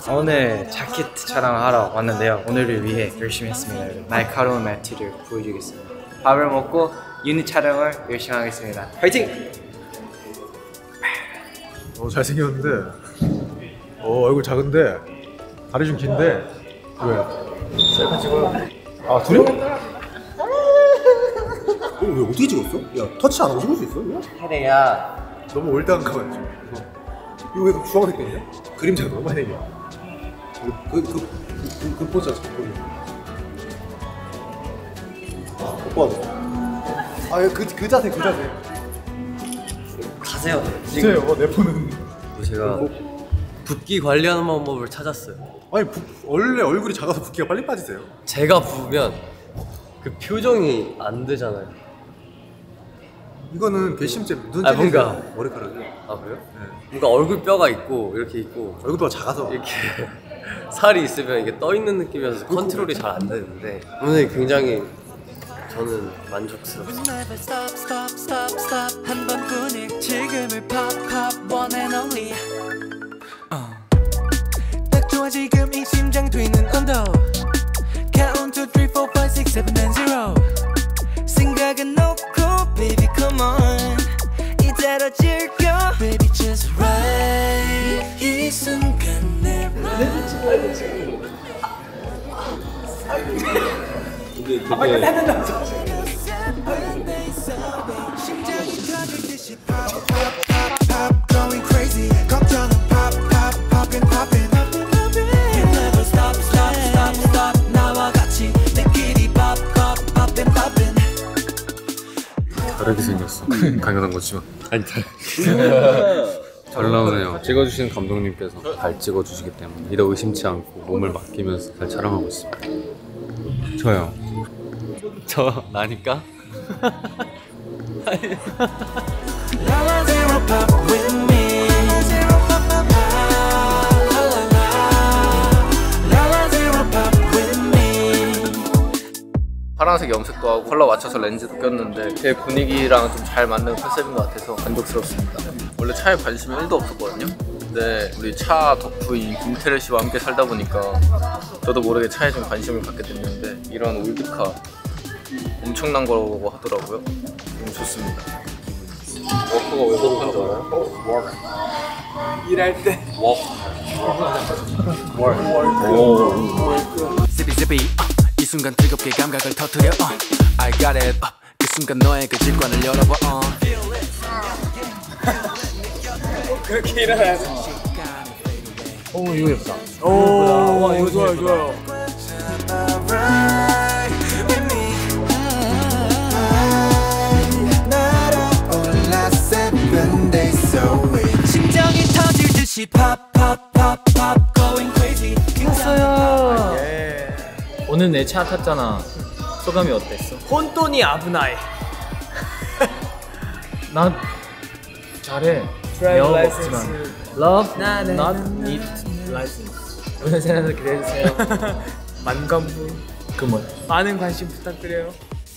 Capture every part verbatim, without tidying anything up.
오늘 자켓 촬영하러 왔는데요. 오늘을 위해 열심히 했습니다. 날카로운 멘트를 보여주겠습니다. 밥을 먹고 유닛 촬영을 열심히 하겠습니다. 화이팅! 어, 잘생겼는데 어, 얼굴 작은데 다리 좀 긴데 왜? 셀카 찍어요. 아 둘이? 어, 왜 어떻게 찍었어? 야 터치 안 하고 찍을 수 있어? 이거? 해내야 너무 올드한 거 같아. 이거 왜 주황색이냐? 그림자가 너무 많이 생겨. 그, 그, 그, 그, 그 포즈 하자. 오빠 아, 그, 그 자세, 그 자세. 가세요. 진짜요? 어, 내 폰은 제가 붓기 관리하는 방법을 찾았어요. 아니, 부, 원래 얼굴이 작아서 붓기가 빨리 빠지세요. 제가 부으면 그 표정이 안 되잖아요. 이거는 괘씸죄, 눈 아, 찔리세요. 뭔가. 머리카락이. 아 그래요? 네. 뭔가 얼굴 뼈가 있고 이렇게 있고 얼굴뼈가 작아서. 이렇게 살이 있으면 이게 떠 있는 느낌이어서 컨트롤이 잘 안 되는데 오늘 굉장히 저는 만족스럽습니다. 한 번뿐인 지금을 pop pop one and only. 딱 좋아 지금 이 심장 뛰는 온도. Count two three four five six seven and zero. 생각은 놓고 baby come on. 이대로 즐겨 baby just right. 이 순간 내 맘. 다르게 생겼어. 당연한 거지만. 아니 잘. 잘 나오네요. 찍어주시는 감독님께서 잘 찍어주시기 때문에 이도 의심치 않고 몸을 맡기면서 잘 촬영하고 있습니다. 저요. 저 나니까? 파란색 염색도 하고 컬러 맞춰서 렌즈도 꼈는데 제 분위기랑 좀 잘 맞는 컨셉인 것 같아서 만족스럽습니다. 원래 차에 관심이 일도 없었거든요. 근데 우리 차 덕후인 김태래 씨와 함께 살다 보니까 저도 모르게 차에 좀 관심을 갖게 됐는데 이런 올드카 엄청난 거라고 하더라고요. 너무 좋습니다. 워크가 왜 워크인 줄 알아요? 워크. 일할 때 워크. 워크. 오. zippy zippy 이 순간 뜨겁게 감각을 터뜨려 uh, I got it uh, 그 순간 너의 그 질관을 열어봐 uh. 그렇게 일어나야지. 오 이거 예쁘다. 오, 와 이거 좋아요 좋아요. 심장이 터질 듯이 pop pop pop pop going crazy. 왔어요. 오늘 내 차 탔잖아. 소감이 어땠어? 혼돈이 아브나이. 난 잘해. Drive 영어 license. 없지만 Love 나, 나, not 나, 나, need license. 오늘 생각을 기대해주세요. 만감부. 그 뭐야? 많은 관심 부탁드려요.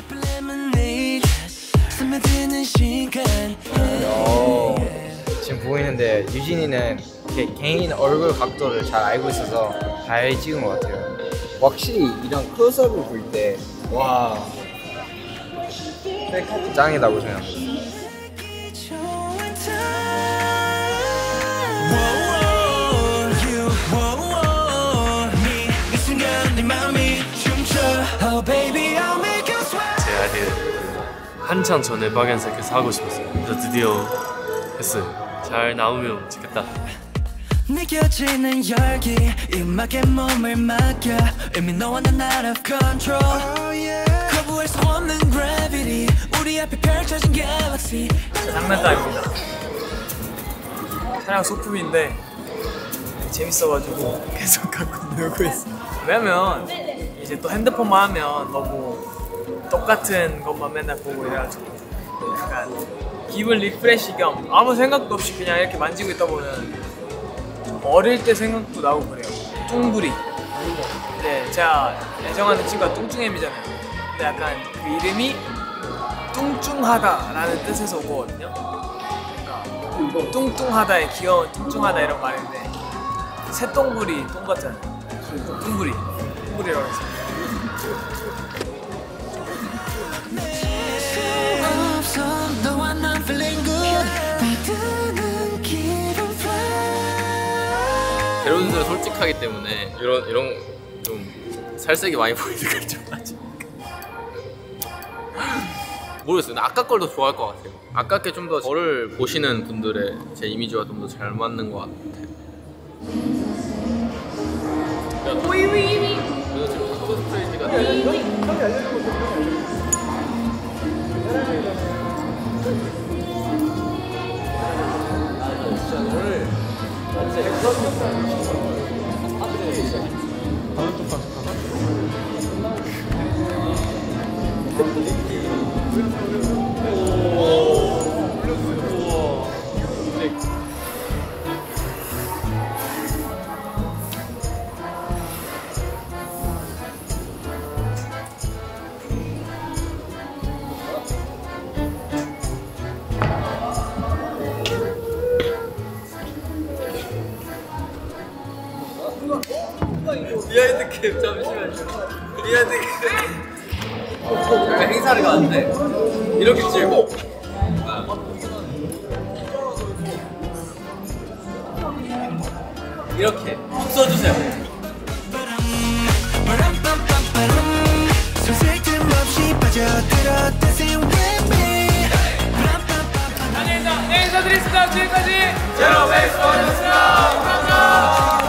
스며드는 시간. 어, 지금 보이는데 유진이는 개, 개인 얼굴 각도를 잘 알고 있어서 잘 찍은 것 같아요. 확실히 이런 클로즈업을 볼 때 와 셀카 짱이다고 생각합니다. 제 아이디어 한참 전에 박연색해서 하고 싶었어요. 그래서 드디어 했어요. 잘 나오면 좋겠다. 느껴지는 열기 음악에 몸을 맡겨 이미 너와 난 out of control 거부할 수 없는 gravity 우리 앞에 펼쳐진 galaxy. 장난감입니다. 촬영 소품인데 재밌어가지고 계속 갖고 놀고 있어요. 왜냐면 이제 또 핸드폰만 하면 너무 똑같은 것만 맨날 보고 이래가지고 약간 기분 리프레시 겸 아무 생각도 없이 그냥 이렇게 만지고 있다 보면 어릴 때 생각도 나고 그래요. 뚱구리. 네, 제가 애정하는 친구가 뚱뚱햄이잖아요. 근데 약간 그 이름이 뚱뚱하다라는 뜻에서 온 거거든요. 그러니까 뚱뚱하다의 귀여운 뚱뚱하다 이런 말인데 새똥구리 똥 같잖아요. 똥구리 똥구리라고 해서. 제로들은 솔직하기 때문에 이런 이런 좀 살색이 많이 보이는 걸 좋아하지. 모르겠어요. 근데 아까 걸 더 좋아할 것 같아요. 아깝게 좀 더 저를 보시는 분들의 제 이미지와 좀 더 잘 맞는 것 같아요. 오이위위. 그래서 지금 코스프레이가 비하인드 캠 잠시만요. 비하인드 캠. 저희가 행사를 가는데 이렇게 찍고 이렇게 쭉 써주세요. 인사, 네, 인사드리겠습니다. 지금까지 제로베이스원이었습니다. 감사합니다.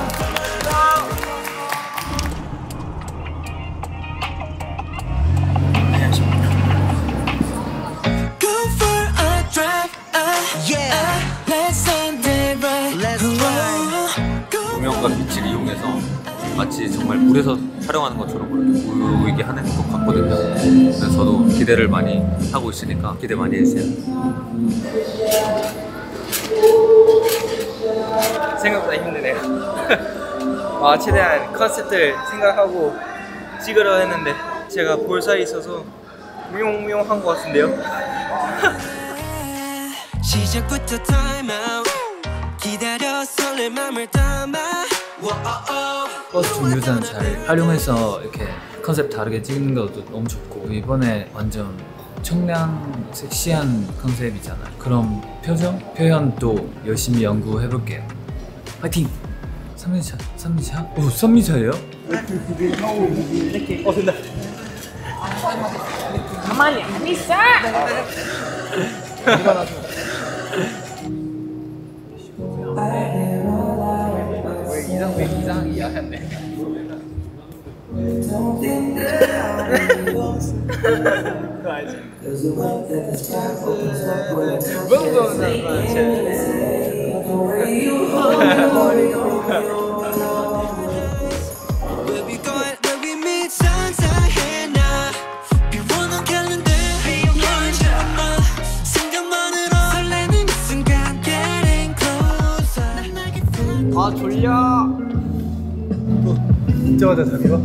조명과 빛을 이용해서 마치 정말 물에서 촬영하는 것처럼 그렇게 보이게 하는 것 같거든요. 그래서 저도 기대를 많이 하고 있으니까 기대 많이 해주세요. 생각보다 힘드네요. 아, 최대한 컨셉들 생각하고 찍으려 했는데 제가 볼 사이에 있어서 무용무용한 것 같은데요. 시작부터 time out 기다려 설레 맘을 담아 버스 종류전 잘 활용해서 이렇게 컨셉 다르게 찍는 것도 너무 좋고 이번에 완전 청량 섹시한 컨셉이잖아요. 그럼 표정? 표현도 열심히 연구해볼게요. 파이팅! 삼미차, 삼미차? 오, 삼미차예요? 어, 된다. 가만히 안 있어! 왜 이상 왜 이상이야 했네. 그거 알지? Where we going, where we meet sunset now 비워놓은 캘린더 비워져 생각만으로 설레는 이 순간 getting closer 아 졸려. 진짜마자 자기가?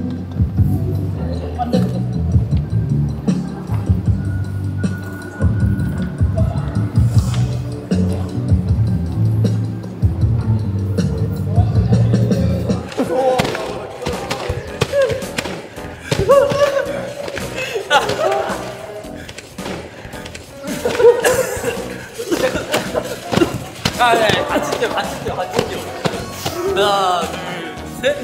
아, 네, 같이 뛰어, 같이 뛰어, 같이 뛰어. 하나, 둘, 셋.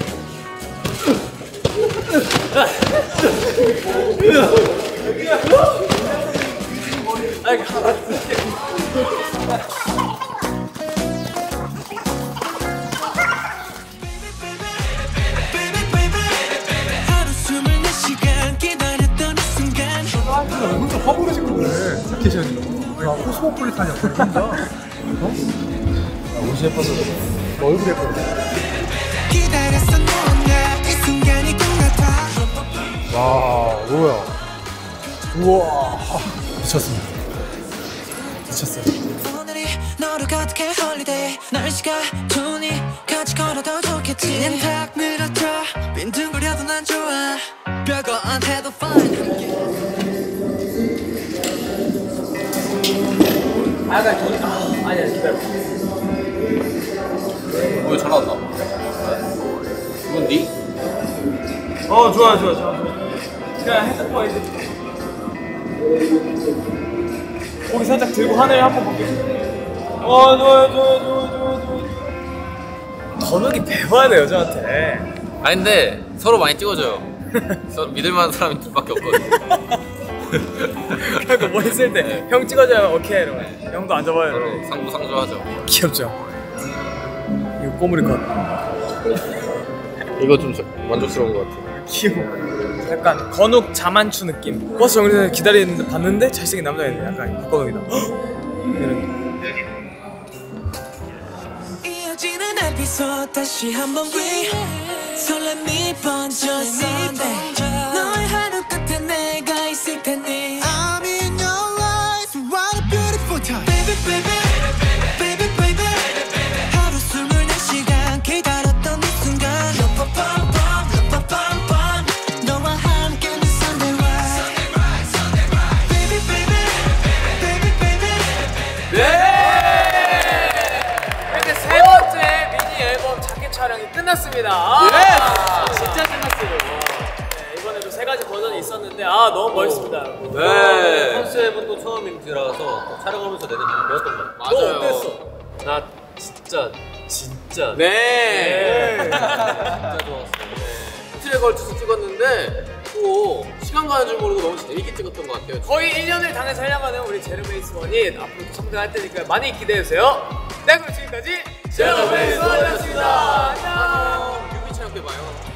아이, 같이 하루 스물네 시간 기다렸던 이 순간 혼자 화보를 찍고 그래. 스케이션이. 야, 코스모폴리탄이야, 혼자. 어? 옷이 예뻐서 너 얼굴 예뻐. 기다렸어 누군가 이 순간이 끝났다 와, 뭐야. 우와. 미쳤습니다. 미쳤어요. 오늘이 너를 가득해 홀리데이 날씨가 좋으니 같이 걸어도 좋겠지 그냥 탁 밀어줘 빈둥거려도 난 좋아 별거 안 해도 fine 아가 저기 아니야 기다려. 오, 잘 나왔다. 어 좋아 좋아 좋아. 그냥 핸드폰 이제 고기 살짝 들고 하늘 한번 볼게. 어 좋아 좋아 좋아 좋아 좋아. 건욱이 배워야 돼 여자한테. 아니 근데 서로 많이 찍어줘요. 서로 믿을만한 사람이 둘밖에 없거든요. 그러니까 뭐 했을 때 형 찍어줘야 오케이 이러면 형도 안 잡아요. 서로 상부상조하죠. 귀엽죠. 이거 꼬물이 컷. 이거 좀 만족스러운 것 같아요. 귀여워. 약간 건욱 자만추 느낌. 버스 정류장에서 기다리는데 봤는데 잘생긴 남자애들 약간 박건욱이다. 이런. 이어지는 에피소드 다시 한번 위 설렘이 번졌어 너의 하루 끝에 내가 있을 테니 I'm in your life what a beautiful time baby baby baby baby 하루 스물네 시간 기다렸던 이 순간 러퍼펌펌 러퍼펌펌 너와 함께는 Sunday rise baby baby baby baby 네! 이렇게 세 번째 미니 앨범 자켓 촬영이 끝났습니다. 아, 진짜 끝났어요. 네, 이번에도 세 가지 버전이 있었는데 아 너무 멋있습니다. 네. 컨셉은 또 처음이라서 촬영하면서 내내 좀 배웠던 것 같아. 맞아요. 너 어땠어? 나 진짜 진짜 네. 진짜 좋았어. 이틀에 걸쳐서 찍었는데 또 시간 가는 줄 모르고 너무 재밌게 찍었던 것 같아요. 거의 일 년을 당해 살려가는 우리 제로베이스 원이 앞으로도 성장할 테니까 많이 기대해주세요. 네 그럼 지금까지 제로베이스 원이었습니다. 안녕. 뮤비 촬영 때 봐요.